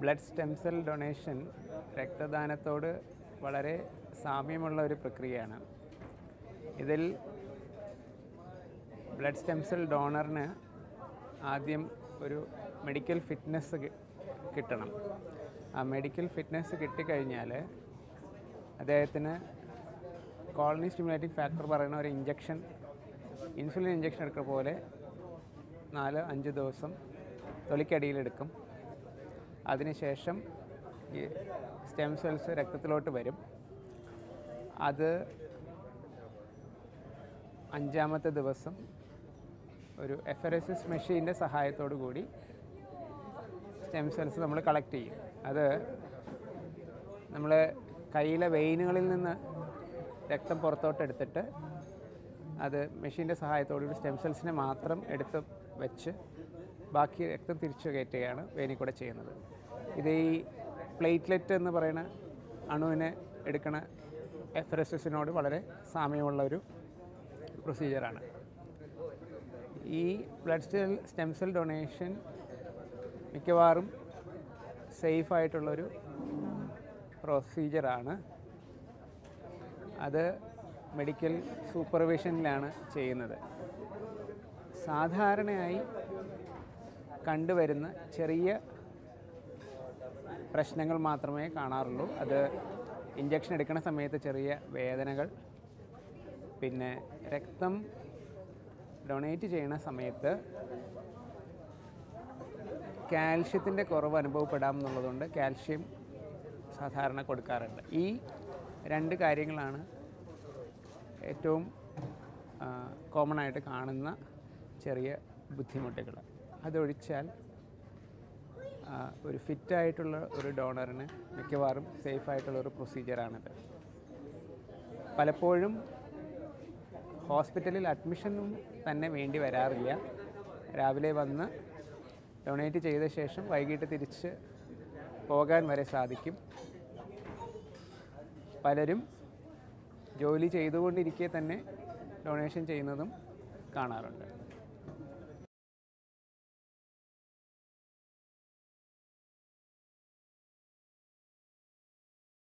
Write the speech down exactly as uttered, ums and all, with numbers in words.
Blood stem cell donation രക്തദാനത്തോട് വളരെ സാമ്യമുള്ള ഒരു പ്രക്രിയയാണ്. ഇതിൽ ബ്ലഡ് സ്റ്റെം സെൽ ഡോണറിന് ആദ്യം ഒരു മെഡിക്കൽ ഫിറ്റ്നസ് കിട്ടണം. ആ മെഡിക്കൽ ഫിറ്റ്നസ് കിട്ടിക്കഴിഞ്ഞാൽ അദ്ദേഹത്തിന് കോളനി സ്റ്റിമുലേറ്റിംഗ് ഫാക്ടർ പറയുന്ന ഒരു ഇഞ്ചക്ഷൻ, ഇൻസുലിൻ ഇഞ്ചക്ഷൻ എടുക്കുന്ന പോലെ നാല് അഞ്ച് ദിവസം തൊലിക്കടിയിലെടുക്കും. അതിനുശേഷം ഈ സ്റ്റെം സെൽസ് രക്തത്തിലോട്ട് വരും. അത് അഞ്ചാമത്തെ ദിവസം ഒരു എഫറസിസ് മെഷീൻ്റെ സഹായത്തോടു കൂടി സ്റ്റെം സെൽസ് നമ്മൾ കളക്ട് ചെയ്യും. അത് നമ്മൾ കയ്യിലെ വെയിനുകളിൽ നിന്ന് രക്തം പുറത്തോട്ട് എടുത്തിട്ട് അത് മെഷീൻ്റെ സഹായത്തോടുകൂടി സ്റ്റെം സെൽസിനെ മാത്രം എടുത്ത് വെച്ച് ബാക്കി രക്തം തിരിച്ചു കയറ്റുകയാണ് വെയിനിൽ കൂടെ ചെയ്യുന്നത്. ഇത് ഈ പ്ലേറ്റ്ലെറ്റ് എന്ന് പറയുന്ന അണുവിനെ എടുക്കുന്ന എഫറസിസിനോട് വളരെ സാമ്യമുള്ള ഒരു പ്രൊസീജിയറാണ്. ഈ ബ്ലഡ് സ്റ്റെൽ സ്റ്റെം സെൽ ഡൊണേഷൻ മിക്കവാറും സേഫായിട്ടുള്ളൊരു പ്രൊസീജിയറാണ്. അത് മെഡിക്കൽ സൂപ്പർവിഷനിലാണ് ചെയ്യുന്നത്. സാധാരണയായി കണ്ടുവരുന്ന ചെറിയ പ്രശ്നങ്ങൾ മാത്രമേ കാണാറുള്ളൂ. അത് ഇഞ്ചക്ഷൻ എടുക്കുന്ന സമയത്ത് ചെറിയ വേദനകൾ, പിന്നെ രക്തം ഡൊണേറ്റ് ചെയ്യുന്ന സമയത്ത് കാൽഷ്യത്തിൻ്റെ കുറവ് അനുഭവപ്പെടാം എന്നുള്ളതുകൊണ്ട് കാൽഷ്യം സാധാരണ കൊടുക്കാറുണ്ട്. ഈ രണ്ട് കാര്യങ്ങളാണ് ഏറ്റവും കോമൺ ആയിട്ട് കാണുന്ന ചെറിയ ബുദ്ധിമുട്ടുകൾ. അതൊഴിച്ചാൽ ഒരു ഫിറ്റായിട്ടുള്ള ഒരു ഡോണറിന് മിക്കവാറും സേഫായിട്ടുള്ള ഒരു പ്രൊസീജിയറാണിത്. പലപ്പോഴും ഹോസ്പിറ്റലിൽ അഡ്മിഷനും തന്നെ വേണ്ടി വരാറില്ല. രാവിലെ വന്ന് ഡൊണേറ്റ് ചെയ്ത ശേഷം വൈകിട്ട് തിരിച്ച് പോകാൻ വരെ സാധിക്കും. പലരും ജോലി ചെയ്തുകൊണ്ടിരിക്കെ തന്നെ ഡൊണേഷൻ ചെയ്യുന്നതും കാണാറുണ്ട്.